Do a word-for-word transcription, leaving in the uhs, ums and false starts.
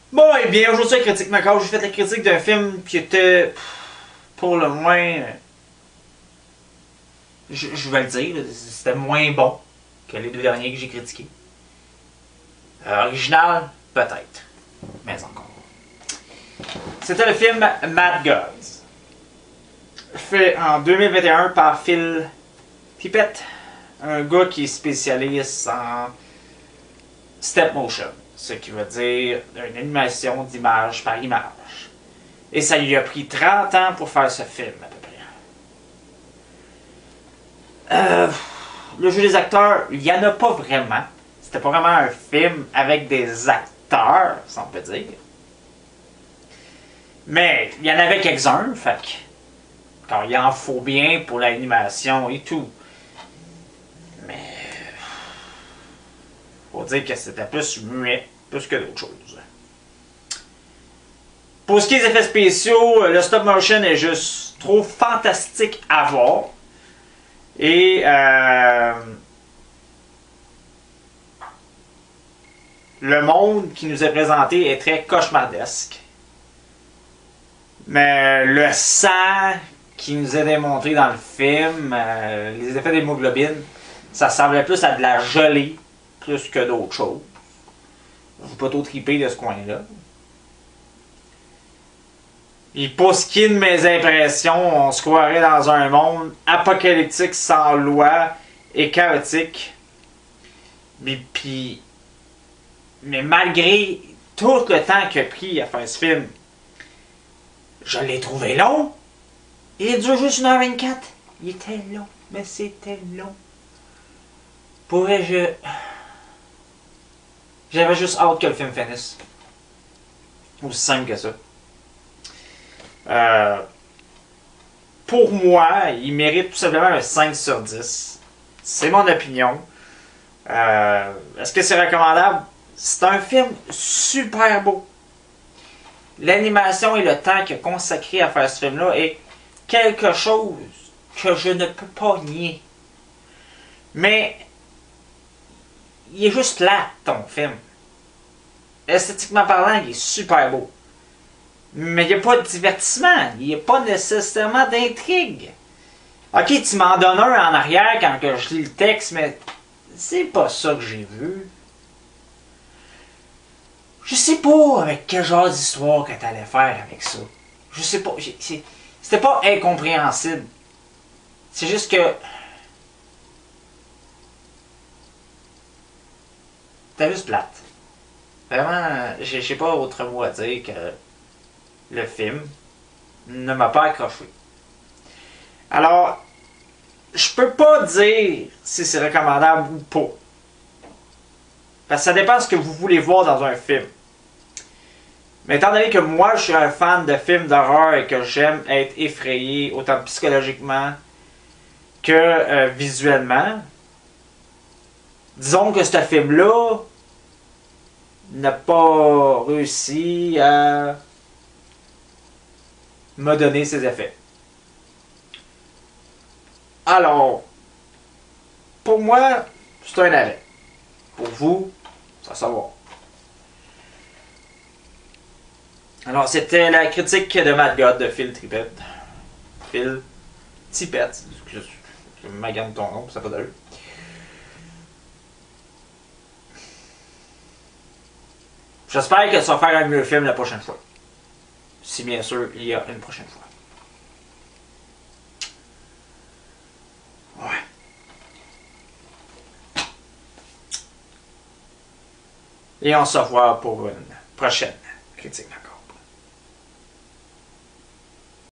Bon, et bien, aujourd'hui, à Critique Macabre, j'ai fait la critique d'un film qui était, pour le moins, je, je vais le dire, c'était moins bon que les deux derniers que j'ai critiqués. Euh, original, peut-être, mais encore. C'était le film Mad Gods, fait en deux mille vingt et un par Phil Tippett, un gars qui est spécialiste en step motion, ce qui veut dire une animation d'image par image. Et ça lui a pris trente ans pour faire ce film, à peu près. Euh, le jeu des acteurs, il n'y en a pas vraiment. C'était pas vraiment un film avec des acteurs, si on peut dire. Mais il y en avait quelques-uns, fait que quand il en faut bien pour l'animation et tout. Mais faut dire que c'était plus muet, plus que d'autres choses. Pour ce qui est des effets spéciaux, le stop motion est juste trop fantastique à voir. Et euh, le monde qui nous est présenté est très cauchemardesque. Mais le sang qui nous est démontré dans le film, euh, les effets d'hémoglobine, ça semblait plus à de la gelée plus que d'autres choses. Je ne suis pas trop trippé de ce coin-là. Et pour ce qui est de mes impressions, on se croirait dans un monde apocalyptique sans loi et chaotique. Mais, puis, mais malgré tout le temps qu'il a pris à faire ce film, je l'ai trouvé long. Il dure juste une heure vingt-quatre. Il était long, mais c'était long. Pourrais je... J'avais juste hâte que le film finisse. Aussi simple que ça. Euh, pour moi, il mérite tout simplement un cinq sur dix. C'est mon opinion. Euh, Est-ce que c'est recommandable? C'est un film super beau. L'animation et le temps qu'il a consacré à faire ce film-là est quelque chose que je ne peux pas nier. Mais il est juste là, ton film. Esthétiquement parlant, il est super beau. Mais il n'y a pas de divertissement. Il n'y a pas nécessairement d'intrigue. Ok, tu m'en donnes un en arrière quand que je lis le texte, mais c'est pas ça que j'ai vu. Je sais pas avec quel genre d'histoire que tu allais faire avec ça. Je sais pas. C'était pas incompréhensible. C'est juste que... C'était juste plate. Vraiment, je sais pas autre mot à dire que le film ne m'a pas accroché. Alors, je peux pas dire si c'est recommandable ou pas. Parce que ça dépend de ce que vous voulez voir dans un film. Mais étant donné que moi, je suis un fan de films d'horreur et que j'aime être effrayé, autant psychologiquement que euh, visuellement, disons que ce film-là n'a pas réussi à me donner ses effets. Alors, pour moi, c'est un arrêt. Pour vous, ça va savoir. Alors, c'était la critique de Mad God de Phil Tippett. Phil Tippett. Je, je m'agane ton nom, ça n'a pas d'allure. J'espère que ça va faire un mieux film la prochaine fois. Si bien sûr, il y a une prochaine fois. Ouais. Et on se revoit pour une prochaine critique encore.